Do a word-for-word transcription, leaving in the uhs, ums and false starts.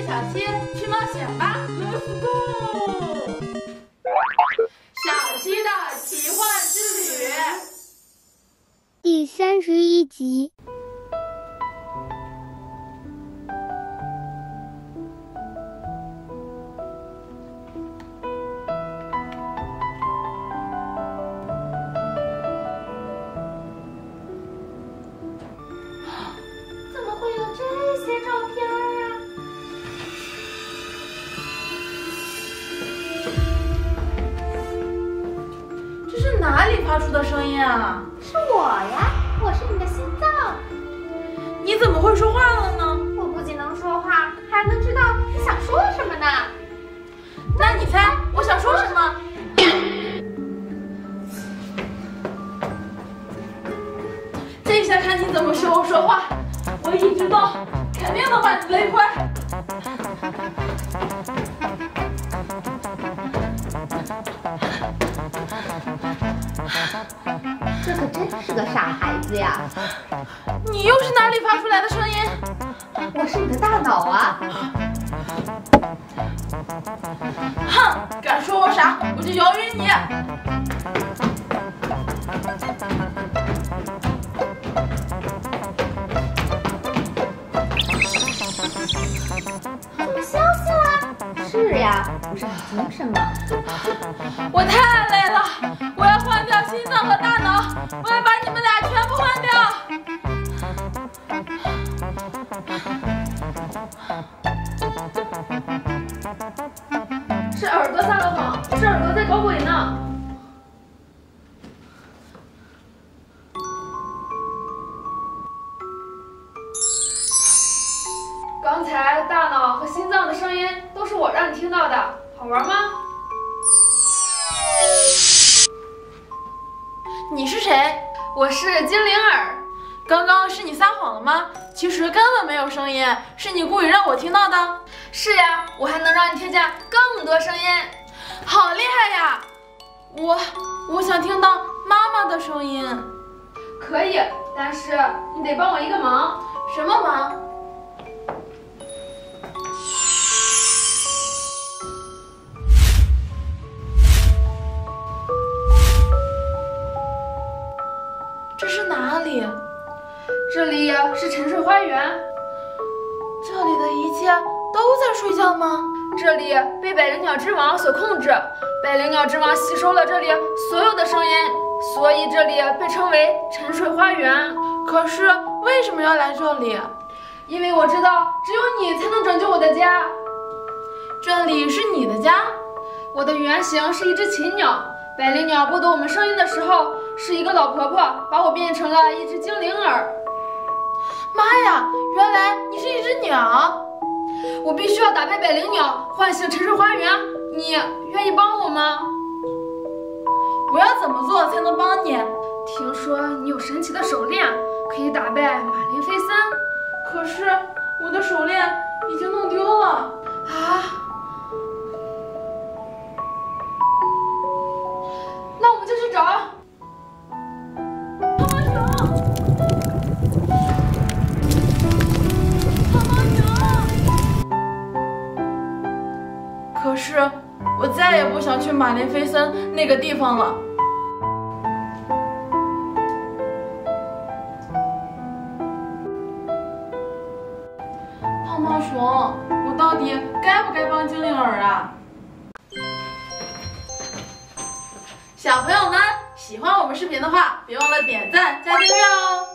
小七去冒险吧 ，Let's go！ 小七的奇幻之旅第三十一集。 怎么会有这些照片啊？这是哪里发出的声音啊？ 是我呀，我是你的心脏。 你怎么会说话了呢？ 我不仅能说话，还能知道你想说什么呢。 那你猜我想说什么？这下看你怎么学我说话。我一知道，肯定能把你累坏。 这可真是个傻孩子呀！ 你又是哪里发出来的声音？ 我是你的大脑啊！ 哼，敢说我傻，我就摇晕你！ 什么消息啦？是呀，不是很精神吗？ 我太累了，我要换掉心脏和大脑，我要把你们俩全部换掉。 是耳朵撒了谎，是耳朵在搞鬼呢。刚才大脑和心脏的声音都是我让你听到的，好玩吗？ 你是谁？ 我是精灵耳。 刚刚是你撒谎了吗？其实根本没有声音，是你故意让我听到的。 是呀，我还能让你听见更多声音。 好厉害呀！我我想听到妈妈的声音。 可以，但是你得帮我一个忙。 什么忙？这是哪里？ 这里是沉睡花园。 这里的一切都在睡觉吗？ 这里被百灵鸟之王所控制，百灵鸟之王吸收了这里所有的声音，所以这里被称为沉睡花园。 可是为什么要来这里？ 因为我知道只有你才能拯救我的家。 这里是你的家？ 我的原型是一只禽鸟，百灵鸟剥夺我们声音的时候，是一个老婆婆把我变成了一只精灵耳。 妈呀，原来你是一只鸟！ 我必须要打败百灵鸟，唤醒沉睡花园。你愿意帮我吗？ 我要怎么做才能帮你？ 听说你有神奇的手链，可以打败马林菲森。 可是我的手链已经弄丢了啊！那我们就去找。 胖猫熊！胖猫熊！可是我再也不想去马林菲森那个地方了。胖猫熊，我到底该不该帮精灵耳啊？小朋友们，喜欢我们视频的话，别忘了点赞加订阅哦！